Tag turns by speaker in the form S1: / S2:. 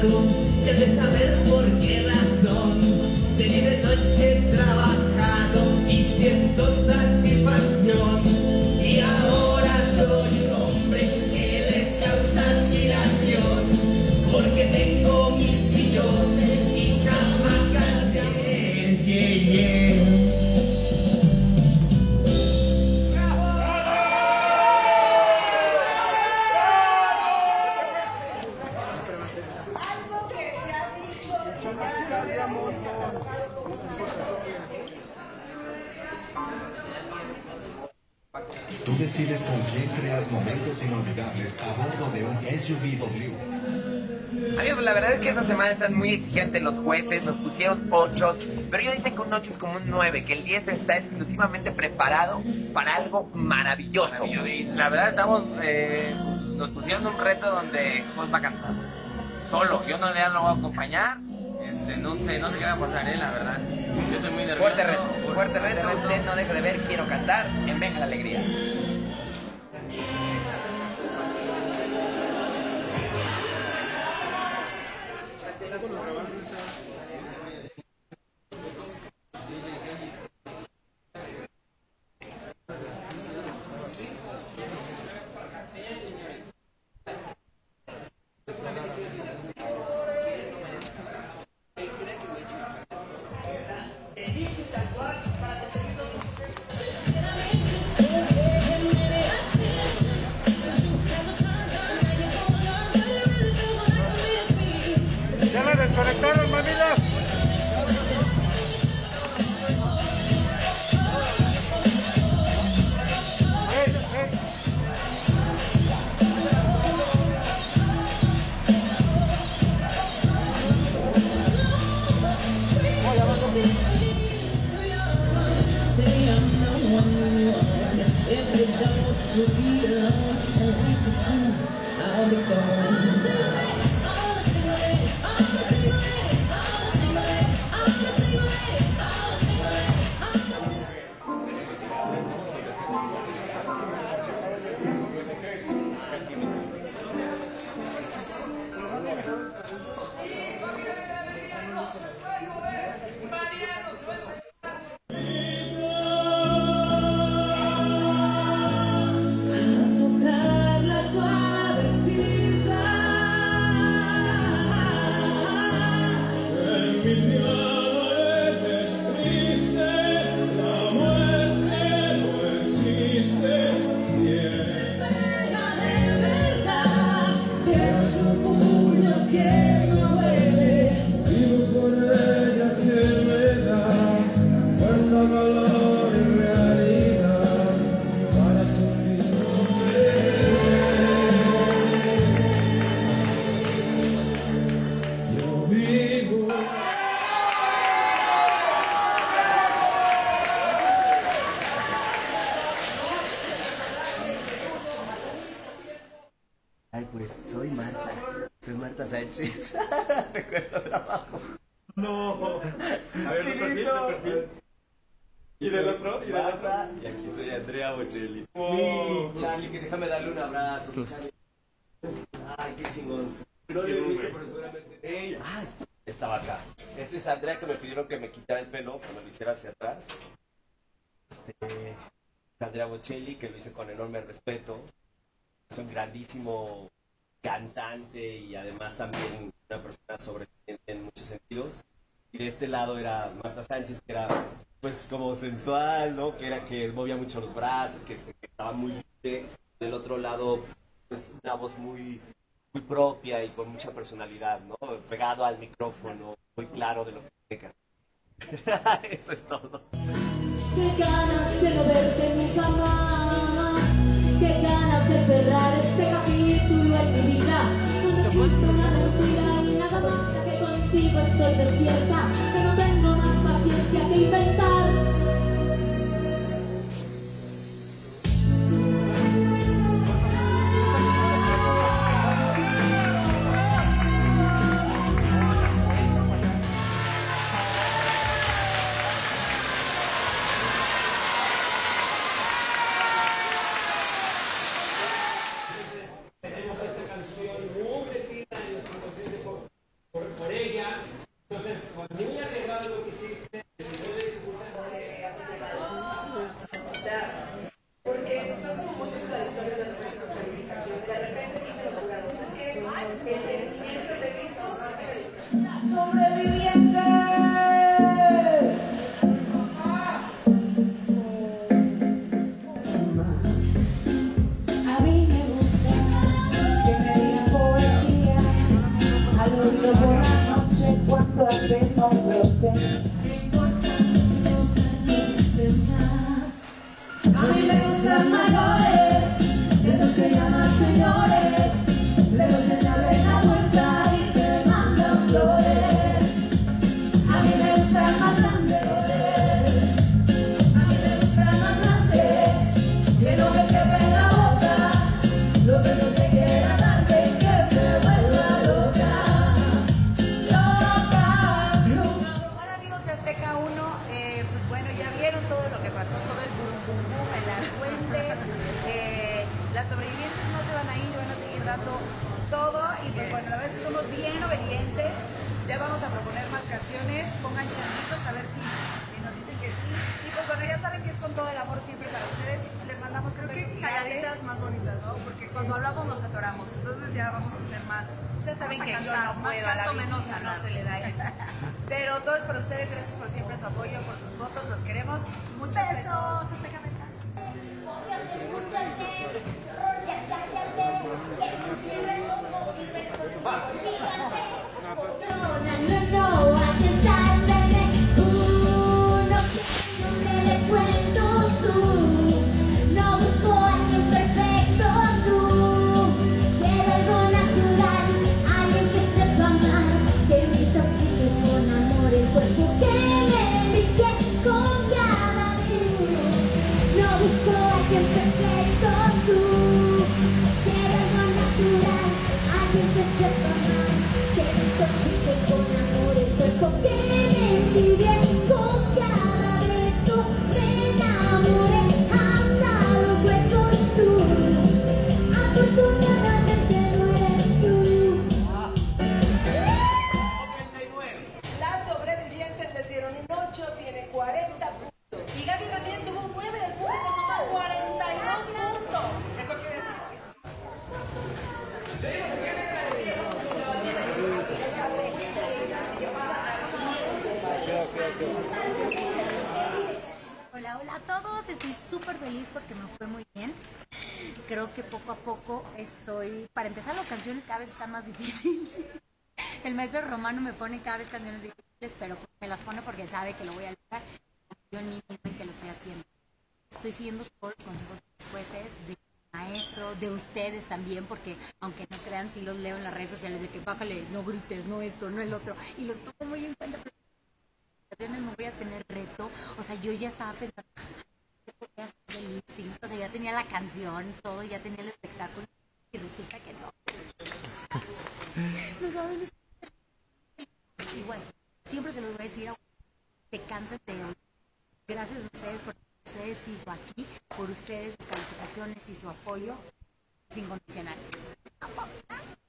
S1: y has de saber por qué razón. De día y de noche he trabajado y siento satisfacción. Y ahora soy un hombre que les causa admiración, porque tengo mis millones y chamacas de
S2: Algo que se ha dicho y ya habíamos catalogado como
S3: Tú decides con quién creas momentos inolvidables a bordo de un SUV W.
S4: Amigos, la verdad es que esta semana están muy exigentes los jueces, nos pusieron 8, pero yo dicen que un 8 es como un 9, que el 10 está exclusivamente preparado para algo maravilloso.
S5: Y la verdad estamos, nos pusieron un reto donde Jos va a cantar solo, yo no le voy a acompañar, no sé qué va a pasar, la verdad. Yo soy muy nervioso.
S4: Fuerte reto, usted no deja de ver Quiero Cantar en Venga la Alegría.
S6: ¡Ya la desconectaron, mamila!
S1: Ay, pues soy Marta Sánchez. Me cuesta trabajo.
S6: No. A ver,
S1: Chinito.
S6: ¿Y del otro? ¿Y del otro?
S1: Y aquí soy Andrea Bocelli.
S6: Oh.
S1: Mi Charlie, que déjame darle un abrazo. Mi Charlie. Ay, qué chingón. No lo he visto, pero seguramente. ¡Ey! ¡Ay! Estaba acá. Este es Andrea, que me pidieron que me quitara el pelo, que me lo hiciera hacia atrás. Es Andrea Bocelli, que lo hice con enorme respeto. Es un grandísimo cantante y además también una persona sobresaliente en muchos sentidos. Y de este lado era Marta Sánchez, que era pues como sensual, ¿no? Que movía mucho los brazos, que estaba muy libre. Del otro lado, pues una voz muy propia y con mucha personalidad, ¿no? Pegado al micrófono, muy claro de lo que tiene que hacer. Eso es todo.
S7: Qué ganas de no verte nunca más, qué ganas de cerrar este capítulo en mi vida. No necesito una mentira y nada más, que contigo estoy despierta, que no tengo más paciencia que inventar.
S2: A mí me gusta que me digan poesía al oído por la noche cuando hacemos roce. A mí me gustan mayores, de esos que llaman señores, de los que te abren la puerta y te mandan flores. A mí me gustan más grandes, a mí me gustan más grandes, que no me quepen la boca, los besos que quieran darte y que me vuelva loca, loca, loca.
S8: Hola amigos de Azteca 1, pues bueno, ya vieron todo lo que pasó, todo el boom, boom, boom, el argüente. Las sobrevivientes no se van a ir, van a seguir dando todo y pues bueno, la verdad es que somos bien obedientes. Ya vamos a proponer más canciones, pongan chanitos a ver si nos dicen que sí. Y pues bueno, ya saben que es con todo el amor siempre para ustedes. Les mandamos
S9: Creo
S8: un
S9: que
S8: beso gigante.
S9: calladitas más bonitas, ¿no? Porque cuando hablamos nos atoramos, entonces ya vamos a ser más.
S8: Ustedes saben
S9: vamos
S8: que
S9: a
S8: yo
S9: cantar,
S8: no
S9: más
S8: puedo a la
S9: canto, menos
S8: vida, no
S9: hablar.
S8: se le da eso. Pero todo es para ustedes, gracias por siempre su apoyo, por sus votos, los queremos. Muchos besos.
S9: Azteca Metal.
S7: No, a que sálveme uno que le cuentos tú. No busco a alguien perfecto tú. Quiero algo natural, alguien que sepa amar, que me intoxique con amor el cuerpo, que me envicie con cada minuto. No busco a alguien perfecto tú. Quiero algo natural, alguien que sepa amar, que me intoxique con amor el cuerpo, que me envidie con cada beso, me enamoré hasta los huesos tú. Afortunadamente no eres tú.
S8: Las sobrevivientes les dieron un 8, tiene 40 puntos.
S9: Y Gaby Ramírez tuvo un 9, el público suma 42 puntos.
S8: Esto quiere decir
S10: Hola, hola a todos, estoy súper feliz porque me fue muy bien. Creo que poco a poco para empezar las canciones cada vez están más difíciles. El maestro Romano me pone cada vez canciones difíciles, pero me las pone porque sabe que lo voy a lograr. Yo ni mismo en que lo estoy haciendo. Estoy siguiendo todos los consejos de los jueces, de maestro, de ustedes también, porque aunque no crean, sí los leo en las redes sociales de que bájale, no grites, no esto, no el otro, y los tomo muy en cuenta. No voy a tener reto, o sea, yo ya estaba pensando que podía hacer el lip sync, o sea, ya tenía la canción, todo, ya tenía el espectáculo, y resulta que no. No saben. Y bueno, siempre se los voy a decir, que cansen de hoy. Gracias a ustedes, porque ustedes sigo aquí, por ustedes, sus calificaciones y su apoyo, es incondicional.